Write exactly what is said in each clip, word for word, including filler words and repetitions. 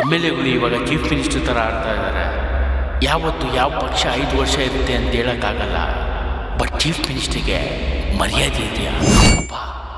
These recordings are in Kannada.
ಎಮ್ ಎಲ್ ಎಗಳು ಇವಾಗ ಚೀಫ್ ಮಿನಿಸ್ಟರ್ ಥರ ಆಡ್ತಾ ಇದ್ದಾರೆ. ಯಾವತ್ತು ಯಾವ ಪಕ್ಷ ಐದು ವರ್ಷ ಇರುತ್ತೆ ಅಂತ ಹೇಳೋಕ್ಕಾಗಲ್ಲ. ಬಟ್ ಚೀಫ್ ಮಿನಿಸ್ಟ್ರಿಗೆ ಮರ್ಯಾದೆ ಇದೆಯಾ? ಅಪ್ಪ,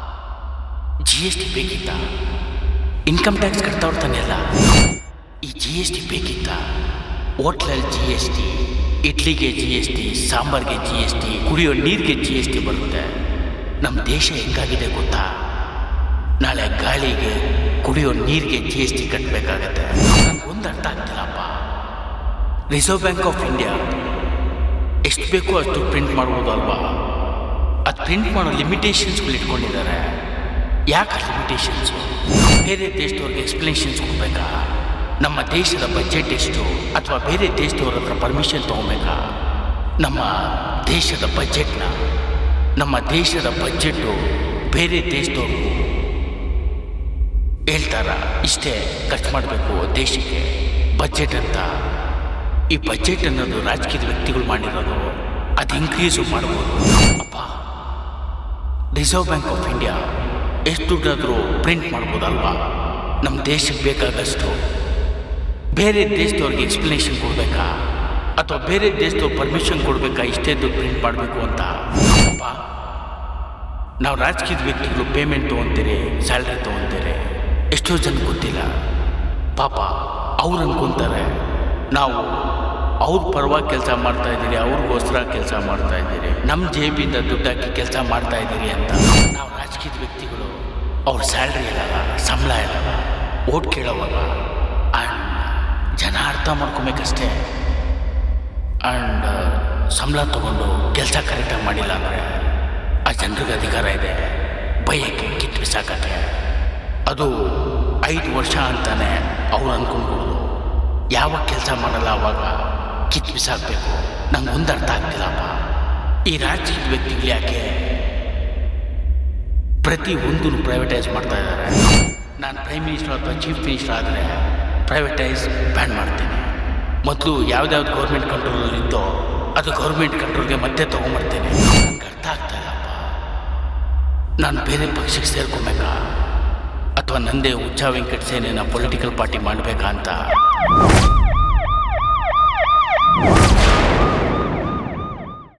ಜಿ ಎಸ್ ಟಿ ಬೇಕಿತ್ತ? ಇನ್ಕಮ್ ಟ್ಯಾಕ್ಸ್ ಕಟ್ತಾವ್ರು ತಾನೆಲ್ಲ. ಈ ಜಿ ಎಸ್ ಟಿ ಬೇಕಿತ್ತ? ಹೋಟ್ಲಲ್ಲಿ ಜಿ ಎಸ್ ಟಿ, ಇಡ್ಲಿಗೆ ಜಿ ಎಸ್ ಟಿ, ಸಾಂಬಾರ್ಗೆ ಜಿ ಎಸ್ ಟಿ, ಕುಡಿಯೋ ನೀರಿಗೆ ಜಿ ಎಸ್ ಟಿ ಬರುತ್ತೆ. ನಮ್ಮ ದೇಶ ಹೆಂಗಾಗಿದೆ ಗೊತ್ತಾ? ನಾಳೆ ಗಾಳಿಗೆ, ಕುಡಿಯೋ ನೀರಿಗೆ ಜಿ ಎಸ್ ಟಿ ಕಟ್ಟಬೇಕಾಗತ್ತೆ. ನನಗೊಂದು ಅರ್ಥ ಆಗ್ತಿಲ್ಲಪ್ಪ. ರಿಸರ್ವ್ ಬ್ಯಾಂಕ್ ಆಫ್ ಇಂಡಿಯಾ ಎಷ್ಟು ಬೇಕೋ ಅಷ್ಟು ಪ್ರಿಂಟ್ ಮಾಡ್ಬೋದು ಅಲ್ವಾ? ಅದು ಪ್ರಿಂಟ್ ಮಾಡೋ ಲಿಮಿಟೇಷನ್ಸ್ಗಳು ಇಟ್ಕೊಂಡಿದ್ದಾರೆ. ಯಾಕೆ ಲಿಮಿಟೇಷನ್ಸು? ಬೇರೆ ದೇಶದವ್ರಿಗೆ ಎಕ್ಸ್ಪ್ಲನೇಷನ್ಸ್ ಕೊಡಬೇಕಾ? ನಮ್ಮ ದೇಶದ ಬಜೆಟ್ ಎಷ್ಟು? ಅಥವಾ ಬೇರೆ ದೇಶದವ್ರ ಹತ್ರ ಪರ್ಮಿಷನ್ ತೊಗೊಬೇಕಾ? ನಮ್ಮ ದೇಶದ ಬಜೆಟ್ನ ನಮ್ಮ ದೇಶದ ಬಜೆಟ್ಟು ಬೇರೆ ದೇಶದವ್ರಿಗೂ ಹೇಳ್ತಾರ, ಇಷ್ಟೇ ಖರ್ಚು ಮಾಡಬೇಕು ದೇಶಕ್ಕೆ ಬಜೆಟ್ ಅಂತ. ಈ ಬಜೆಟ್ ಅನ್ನೋದು ರಾಜಕೀಯದ ವ್ಯಕ್ತಿಗಳು ಮಾಡಿರೋದು. ಅದು ಇನ್ಕ್ರೀಸು ಮಾಡ್ಬೋದು. ಅಪ್ಪ, ರಿಸರ್ವ್ ಬ್ಯಾಂಕ್ ಆಫ್ ಇಂಡಿಯಾ ಎಷ್ಟು ದುಡ್ಡಾದರೂ ಪ್ರಿಂಟ್ ಮಾಡ್ಬೋದಲ್ವಾ? ನಮ್ಮ ದೇಶಕ್ಕೆ ಬೇಕಾದಷ್ಟು. ಬೇರೆ ದೇಶದವ್ರಿಗೆ ಎಕ್ಸ್ಪ್ಲನೇಷನ್ ಕೊಡಬೇಕಾ? ಅಥವಾ ಬೇರೆ ದೇಶದವ್ರು ಪರ್ಮಿಷನ್ ಕೊಡಬೇಕಾ ಇಷ್ಟೇ ದುಡ್ಡು ಪ್ರಿಂಟ್ ಮಾಡಬೇಕು ಅಂತ? ಅಪ್ಪ, ನಾವು ರಾಜಕೀಯದ ವ್ಯಕ್ತಿಗಳು ಪೇಮೆಂಟ್ ತೊಗೊತೀರಿ, ಸ್ಯಾಲ್ರಿ ತೊಗೊತೀರಿ. ಎಷ್ಟೋ ಜನ ಗೊತ್ತಿಲ್ಲ ಪಾಪ. ಅವ್ರು ಅಂದ್ಕೊತಾರೆ ನಾವು ಅವ್ರ ಪರವಾಗಿ ಕೆಲಸ ಮಾಡ್ತಾ ಇದ್ದೀರಿ, ಅವ್ರಿಗೋಸ್ಕರ ಕೆಲಸ ಮಾಡ್ತಾ ಇದ್ದೀರಿ, ನಮ್ಮ ಜೇಬಿಂದ ದುಡ್ಡಾಕಿ ಕೆಲಸ ಮಾಡ್ತಾ ಇದ್ದೀರಿ ಅಂತ. ನಾವು ರಾಜಕೀಯದ ವ್ಯಕ್ತಿಗಳು ಅವ್ರ ಸ್ಯಾಲ್ರಿ ಇಲ್ಲಲ್ಲ, ಸಂಬಳ ಇಲ್ಲಲ್ಲ, ಓಟ್ ಕೇಳೋವಾಗ ಆ್ಯಂಡ್ ಜನ ಅರ್ಥ ಮಾಡ್ಕೊಬೇಕಷ್ಟೇ. ಆ್ಯಂಡ್ ಸಂಬಳ ತೊಗೊಂಡು ಕೆಲಸ ಕರೆಕ್ಟಾಗಿ ಮಾಡಿಲ್ಲ ಅಂದರೆ ಆ ಜನರಿಗೆ ಅಧಿಕಾರ ಇದೆ ಬೈಯಕ್ಕೆ, ಕಿತ್ತು ಬಿಸಾಕಕ್ಕೆ. ಅದು ಐದು ವರ್ಷ ಅಂತಾನೆ ಅವ್ರು ಅಂದ್ಕೊಂಡ್ಬೋದು. ಯಾವಾಗ ಕೆಲಸ ಮಾಡಲ್ಲ ಆವಾಗ ಕಿತ್ತು ಬಿಸಾಕಬೇಕು. ನಂಗೆ ಒಂದು ಅರ್ಥ ಆಗ್ತಿಲ್ಲಪ್ಪ. ಈ ರಾಜಕೀಯ ವ್ಯಕ್ತಿಗಳು ಯಾಕೆ ಪ್ರತಿ ಒಂದು ಪ್ರೈವೇಟೈಸ್ ಮಾಡ್ತಾ ಇದ್ದಾರೆ? ನಾನು ಪ್ರೈಮ್ ಮಿನಿಸ್ಟರ್ ಅಥವಾ ಚೀಫ್ ಮಿನಿಸ್ಟರ್ ಆದರೆ ಪ್ರೈವೇಟೈಸ್ ಬ್ಯಾನ್ ಮಾಡ್ತೀನಿ. ಮೊದಲು ಯಾವ್ದಾವ್ದು ಗೌರ್ಮೆಂಟ್ ಕಂಟ್ರೋಲಲ್ಲಿದ್ದೋ ಅದು ಗೌರ್ಮೆಂಟ್ ಕಂಟ್ರೋಲ್ಗೆ ಮತ್ತೆ ತೊಗೊಂಬರ್ತೇನೆ. ನನಗೆ ಅರ್ಥ ಆಗ್ತಾ ಇಲ್ಲಪ್ಪ. ನಾನು ಬೇರೆ ಪಕ್ಷಕ್ಕೆ ಸೇರ್ಕೊಬೇಕಾ ಅಥವಾ ನಂದೇ ಹುಚ್ಚ ವೆಂಕಟ್ ಸೇನೆನ ಪೊಲಿಟಿಕಲ್ ಪಾರ್ಟಿ ಮಾಡಬೇಕಾ ಅಂತ